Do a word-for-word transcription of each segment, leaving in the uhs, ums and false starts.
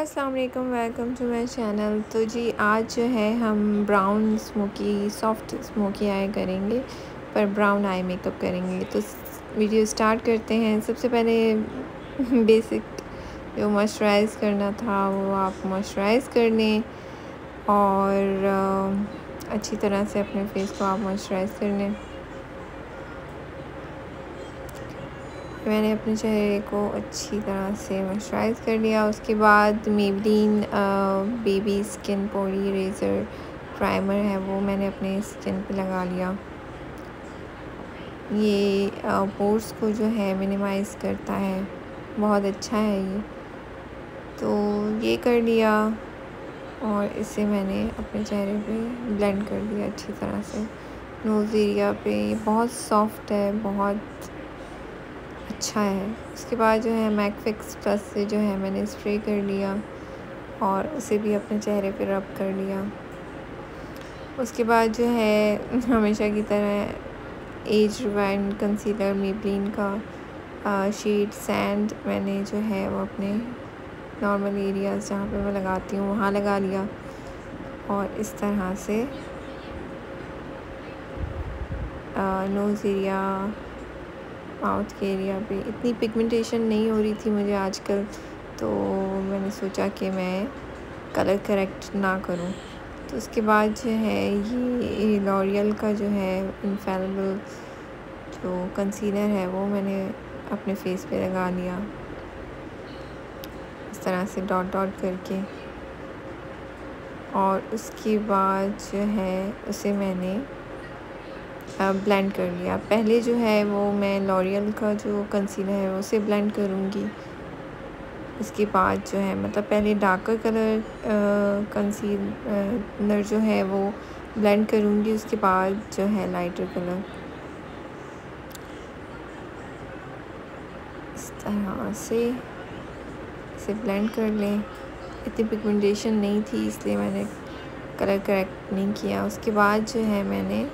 अस्सलाम वालेकुम, welcome to my channel. तो जी आज जो है हम brown smoky soft smoky eye करेंगे, पर ब्राउन आई मेकअप करेंगे। तो वीडियो स्टार्ट करते हैं। सबसे पहले बेसिक जो मॉइस्चराइज़ करना था वो आप मॉइस्चराइज़ कर लें और अच्छी तरह से अपने फेस को आप मॉइस्चराइज़ कर लें। मैंने अपने चेहरे को अच्छी तरह से मॉइस्चराइज़ कर लिया। उसके बाद Maybelline baby skin pore eraser primer है वो मैंने अपने स्किन पे लगा लिया। ये पोर्स को जो है मिनिमाइज़ करता है, बहुत अच्छा है ये। तो ये कर लिया और इसे मैंने अपने चेहरे पे ब्लेंड कर दिया अच्छी तरह से। नोज़ एरिया पे ये बहुत सॉफ्ट है, बहुत अच्छा है। उसके बाद जो है मैक फिक्स प्लस से जो है मैंने स्प्रे कर लिया और उसे भी अपने चेहरे पे रब कर लिया। उसके बाद जो है हमेशा की तरह एज रिवाइंड कंसीलर मेबलिन का शेड सैंड मैंने जो है वो अपने नॉर्मल एरियाज़ जहाँ पे मैं लगाती हूँ वहाँ लगा लिया और इस तरह से नोज़ एरिया माउथ के एरिया पे इतनी पिगमेंटेशन नहीं हो रही थी मुझे आजकल, तो मैंने सोचा कि मैं कलर करेक्ट ना करूं। तो उसके बाद जो है ये लॉरियल का जो है इनफैलिबल जो कंसीलर है वो मैंने अपने फेस पे लगा लिया इस तरह से डॉट डॉट करके। और उसके बाद जो है उसे मैंने ब्लेंड कर लिया। पहले जो है वो मैं लॉरियल का जो कंसीलर है उसे ब्लेंड करूँगी। उसके बाद जो है मतलब पहले डार्कर कलर कंसीलर जो है वो ब्लेंड करूँगी, उसके बाद जो है लाइटर कलर इस तरह से इसे ब्लेंड कर लें। इतनी पिगमेंटेशन नहीं थी इसलिए मैंने कलर करेक्ट नहीं किया। उसके बाद जो है मैंने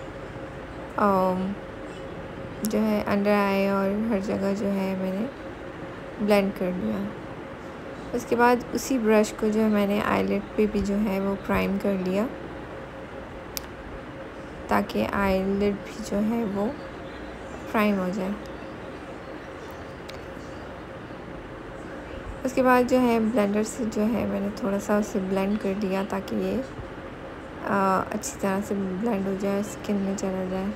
जो है अंडर आई और हर जगह जो है मैंने ब्लेंड कर लिया। उसके बाद उसी ब्रश को जो है मैंने आईलिड पे भी जो है वो प्राइम कर लिया ताकि आईलिड भी जो है वो प्राइम हो जाए। उसके बाद जो है ब्लेंडर से जो है मैंने थोड़ा सा उसे ब्लेंड कर लिया ताकि ये आ, अच्छी तरह से ब्लेंड हो जाए, स्किन में चला जाए।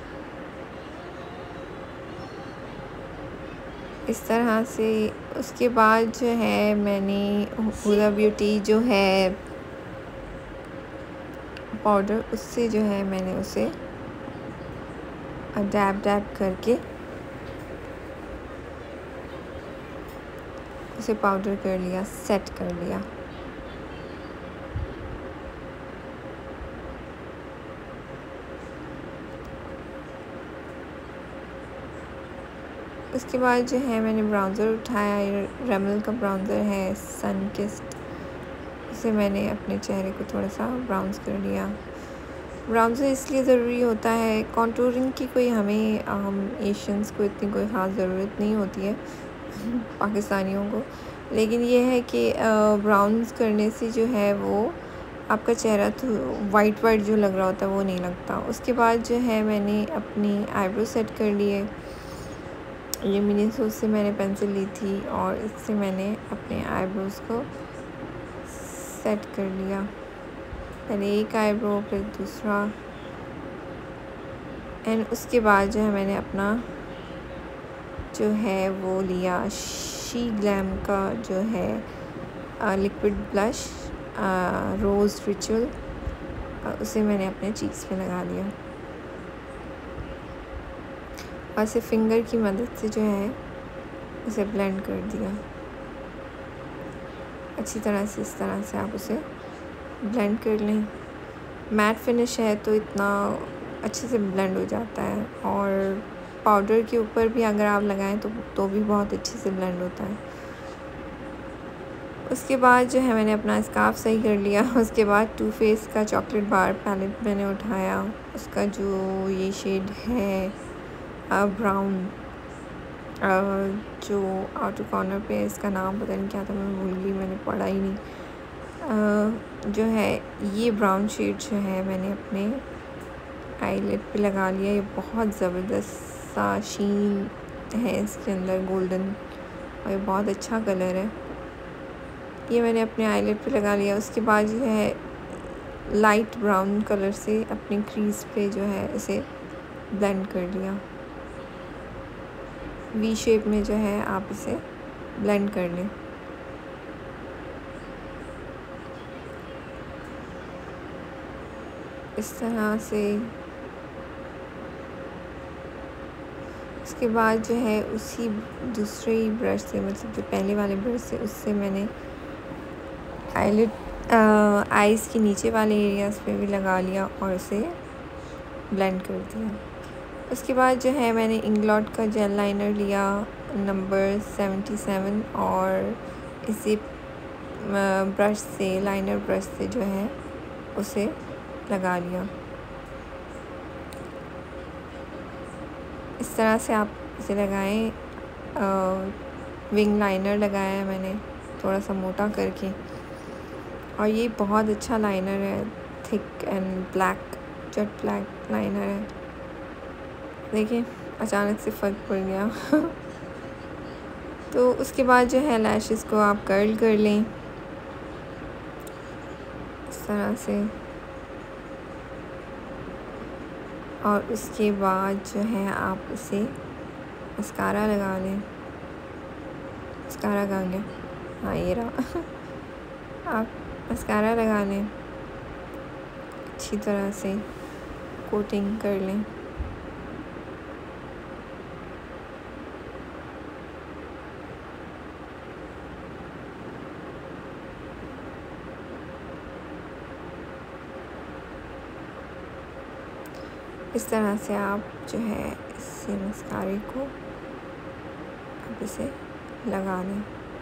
इस तरह से उसके बाद जो है मैंने हुदा ब्यूटी जो है पाउडर उससे जो है मैंने उसे डैब डैब करके उसे पाउडर कर लिया, सेट कर लिया। उसके बाद जो है मैंने ब्राउज़र उठाया, रेमल का ब्राउज़र है सन किस्ट, उसे मैंने अपने चेहरे को थोड़ा सा ब्राउन्स कर लिया। ब्राउज़र इसलिए ज़रूरी होता है, कॉन्टूरिंग की कोई हमें हम एशियंस को इतनी कोई ख़ास ज़रूरत नहीं होती है पाकिस्तानियों को, लेकिन ये है कि ब्राउन्स करने से जो है वो आपका चेहरा तो वाइट वाइट जो लग रहा होता है वो नहीं लगता। उसके बाद जो है मैंने अपनी आईब्रो सेट कर लिए। ये मिनी सोच से मैंने पेंसिल ली थी और इससे मैंने अपने आईब्रोज़ को सेट कर लिया। पहले एक आईब्रो फिर दूसरा, एंड उसके बाद जो है मैंने अपना जो है वो लिया शी ग्लैम का जो है लिक्विड ब्लश रोज़ रिचुअल, उसे मैंने अपने चीक्स पे लगा लिया और इसे फिंगर की मदद से जो है उसे ब्लेंड कर दिया अच्छी तरह से। इस तरह से आप उसे ब्लेंड कर लें। मैट फिनिश है तो इतना अच्छे से ब्लेंड हो जाता है, और पाउडर के ऊपर भी अगर आप लगाएं तो तो भी बहुत अच्छे से ब्लेंड होता है। उसके बाद जो है मैंने अपना स्कार्फ सही कर लिया। उसके बाद टू फेस का चॉकलेट बार पैलेट मैंने उठाया, उसका जो ये शेड है ब्राउन, जो आउटर कॉर्नर पे इसका नाम पता नहीं क्या था, मैं भूल गई, मैंने पढ़ा ही नहीं। जो है ये ब्राउन शेड जो है मैंने अपने आईलिड पे लगा लिया। ये बहुत ज़बरदस्त सा शीन है इसके अंदर गोल्डन, और ये बहुत अच्छा कलर है। ये मैंने अपने आईलिड पे लगा लिया। उसके बाद जो है लाइट ब्राउन कलर से अपने क्रीज पे जो है इसे ब्लेंड कर लिया। वी शेप में जो है आप इसे ब्लेंड कर लें। इस तरह से। उसके बाद जो है उसी दूसरे ब्रश से, मतलब जो पहले वाले ब्रश से, उससे मैंने आईलिड आईज़ के नीचे वाले एरियाज़ पे भी लगा लिया और उसे ब्लेंड कर दिया। उसके बाद जो है मैंने इंग्लॉट का जेल लाइनर लिया नंबर सेवेंटी सेवन, और इसे ब्रश से, लाइनर ब्रश से जो है उसे लगा लिया। इस तरह से आप इसे लगाएं। विंग लाइनर लगाया है मैंने थोड़ा सा मोटा करके, और ये बहुत अच्छा लाइनर है, thick and black, jet black liner है। देखिए अचानक से फ़र्क पड़ गया। तो उसके बाद जो है लैशेस को आप कर्ल कर लें इस तरह से, और उसके बाद जो है आप इसे मस्कारा लगा लें। मस्कारा कहाँ गया? हाँ ये रहा। आप मस्कारा लगा लें, अच्छी तरह से कोटिंग कर लें। इस तरह से आप जो है इसे मस्कारे को आप इसे लगा लें।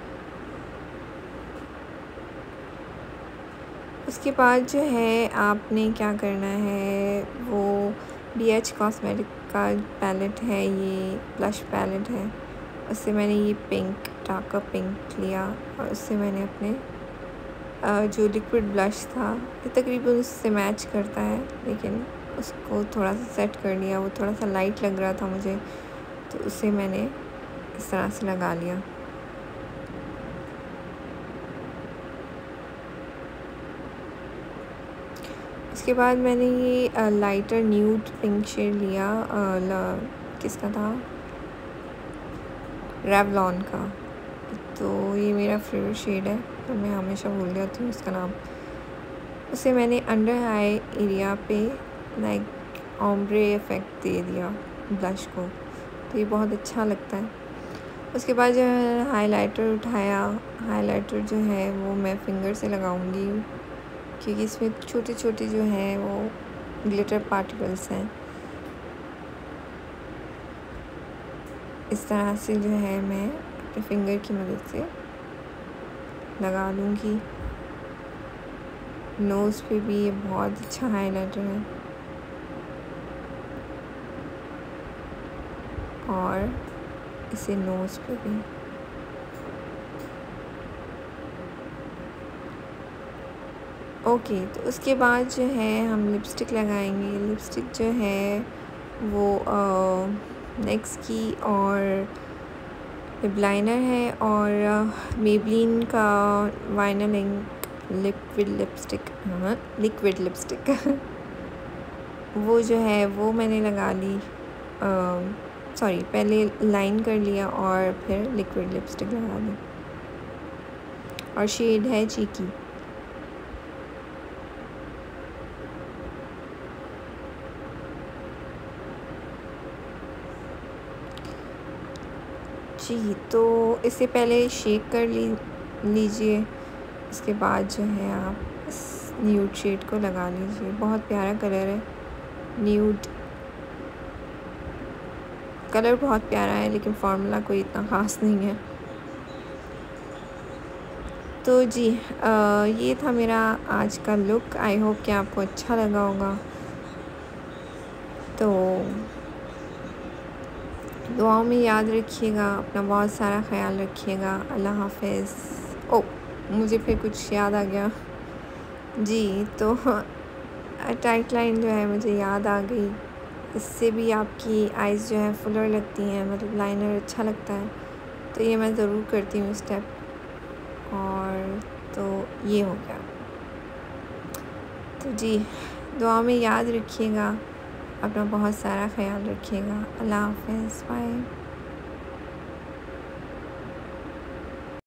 उसके बाद जो है आपने क्या करना है, वो बी एच कॉस्मेटिक का पैलेट है, ये ब्लश पैलेट है। उससे मैंने ये पिंक, डार्कर पिंक लिया, और उससे मैंने अपने जो लिक्विड ब्लश था, ये तकरीबन उससे मैच करता है, लेकिन उसको थोड़ा सा सेट कर लिया। वो थोड़ा सा लाइट लग रहा था मुझे, तो उसे मैंने इस तरह से लगा लिया। उसके बाद मैंने ये लाइटर न्यूड पिंक शेड लिया, आ, किसका था, रेवलॉन का। तो ये मेरा फेवरेट शेड है, तो मैं हमेशा भूल जाती हूँ उसका नाम। उसे मैंने अंडर आई एरिया पे लाइक ऑम्ब्रे इफ़ेक्ट दे दिया ब्लश को, तो ये बहुत अच्छा लगता है। उसके बाद जो है हाइलाइटर उठाया। हाइलाइटर जो है वो मैं फिंगर से लगाऊंगी, क्योंकि इसमें छोटे छोटे जो हैं वो ग्लिटर पार्टिकल्स हैं। इस तरह से जो है मैं अपने फिंगर की मदद से लगा लूँगी। नोज़ पे भी ये बहुत अच्छा हाइलाइटर है, और इसे नोज़ पे भी। ओके, तो उसके बाद जो है हम लिपस्टिक लगाएंगे। लिपस्टिक जो है वो नेक्स की और लिप लाइनर है, और मेबलिन का वाइनल इंक लिक्विड लिपस्टिक, हाँ लिक्विड लिपस्टिक। वो जो है वो मैंने लगा ली, सॉरी पहले लाइन कर लिया और फिर लिक्विड लिपस्टिक लगा ली, और शेड है चीकी। जी, तो इसे पहले शेक कर ली लीजिए। इसके बाद जो है आप इस न्यूड शेड को लगा लीजिए। बहुत प्यारा कलर है, न्यूड कलर बहुत प्यारा है, लेकिन फार्मूला कोई इतना ख़ास नहीं है। तो जी आ, ये था मेरा आज का लुक। आई होप कि आपको अच्छा लगा होगा। तो दुआओं में याद रखिएगा, अपना बहुत सारा ख्याल रखिएगा। अल्लाह हाफ़िज़। ओ मुझे फिर कुछ याद आ गया। जी, तो टाइट लाइन जो है मुझे याद आ गई। इससे भी आपकी आइज़ जो है फुलर लगती हैं, मतलब लाइनर अच्छा लगता है। तो ये मैं ज़रूर करती हूँ स्टेप। और तो ये हो गया। तो जी, दुआ में याद रखिएगा, अपना बहुत सारा ख़्याल रखिएगा। अल्लाह हाफ़िज़, बाय।